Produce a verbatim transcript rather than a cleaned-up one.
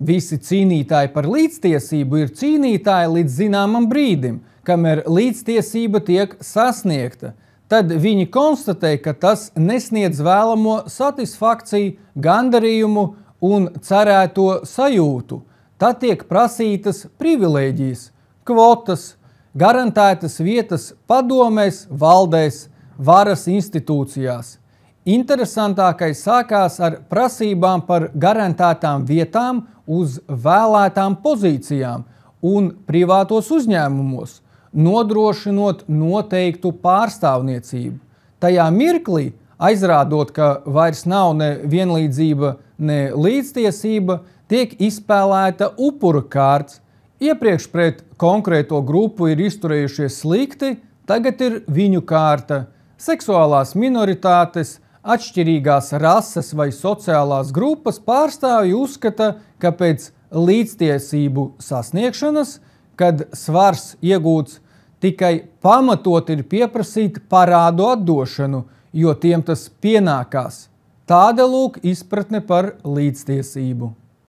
Visi cīnītāji par līdztiesību ir cīnītāji līdz zināmam brīdim, kamēr līdztiesība tiek sasniegta. Tad viņi konstatē, ka tas nesniedz vēlamo satisfakciju, gandarījumu un cerēto sajūtu. Tad tiek prasītas privilēģijas, kvotas, garantētas vietas padomēs, valdēs, varas institūcijās. Interesantākais sākās ar prasībām par garantētām vietām uz vēlētām pozīcijām un privātos uzņēmumos, nodrošinot noteiktu pārstāvniecību. Tajā mirklī, aizrādot, ka vairs nav ne vienlīdzība, ne līdztiesība, tiek izspēlēta upura kārts. Iepriekš pret konkrēto grupu ir izturējušies slikti, tagad ir viņu kārta. Seksuālās minoritātes, atšķirīgās rases vai sociālās grupas pārstāvji uzskata, ka pēc līdztiesību sasniegšanas, kad svars iegūts, tikai pamatot ir pieprasīt parādu atdošanu, jo tiem tas pienākās. Tāda lūk izpratne par līdztiesību.